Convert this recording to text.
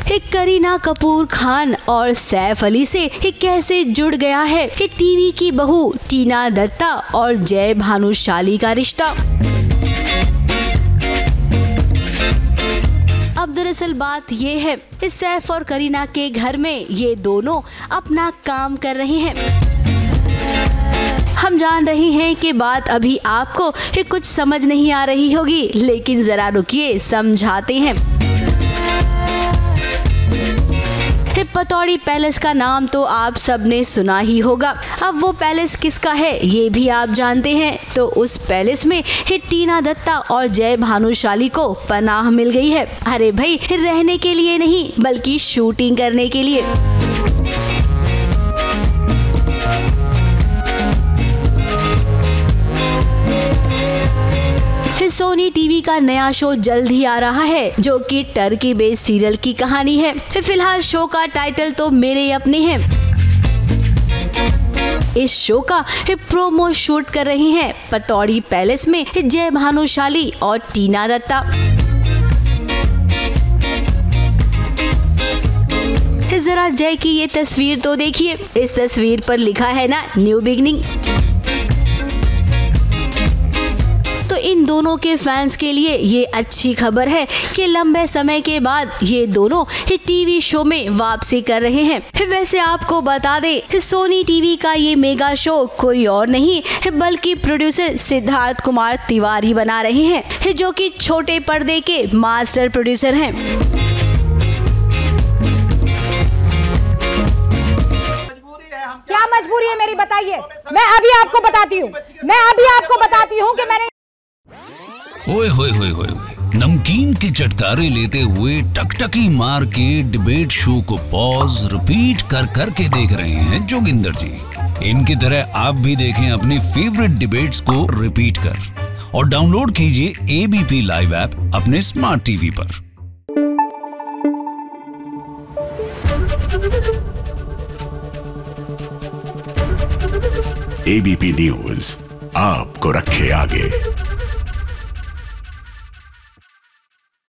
करीना कपूर खान और सैफ अली से कैसे जुड़ गया है टीवी की बहू टीना दत्ता और जय भानुशाली का रिश्ता। अब दरअसल बात ये है, सैफ और करीना के घर में ये दोनों अपना काम कर रहे हैं। हम जान रहे हैं कि बात अभी आपको कुछ समझ नहीं आ रही होगी, लेकिन जरा रुकिए, समझाते हैं। पतौड़ी पैलेस का नाम तो आप सबने सुना ही होगा। अब वो पैलेस किसका है ये भी आप जानते हैं। तो उस पैलेस में टीना दत्ता और जय भानुशाली को पनाह मिल गई है। अरे भाई, रहने के लिए नहीं बल्कि शूटिंग करने के लिए। सोनी टीवी का नया शो जल्द ही आ रहा है, जो कि टर्की बेस्ड सीरियल की कहानी है। फिलहाल शो का टाइटल तो मेरे अपने हैं। इस शो का प्रोमो शूट कर रही हैं पतौड़ी पैलेस में जय भानुशाली और टीना दत्ता। जरा जय की ये तस्वीर तो देखिए। इस तस्वीर पर लिखा है ना, न्यू बिगनिंग। इन दोनों के फैंस के लिए ये अच्छी खबर है कि लंबे समय के बाद ये दोनों टीवी शो में वापसी कर रहे हैं। वैसे आपको बता दें, सोनी टीवी का ये मेगा शो कोई और नहीं बल्कि प्रोड्यूसर सिद्धार्थ कुमार तिवारी बना रहे हैं, जो कि छोटे पर्दे के मास्टर प्रोड्यूसर हैं। क्या मजबूरी है मेरी, बताइए। मैं अभी आपको बताती हूँ कि मैंने ओए होए होए होए, नमकीन के चटकारे लेते हुए टकटकी मार के डिबेट शो को पॉज रिपीट कर कर के देख रहे हैं जोगिंदर जी। इनकी तरह आप भी देखें अपनी फेवरेट डिबेट्स को रिपीट कर, और डाउनलोड कीजिए एबीपी लाइव ऐप अपने स्मार्ट टीवी पर। एबीपी न्यूज आपको रखे आगे।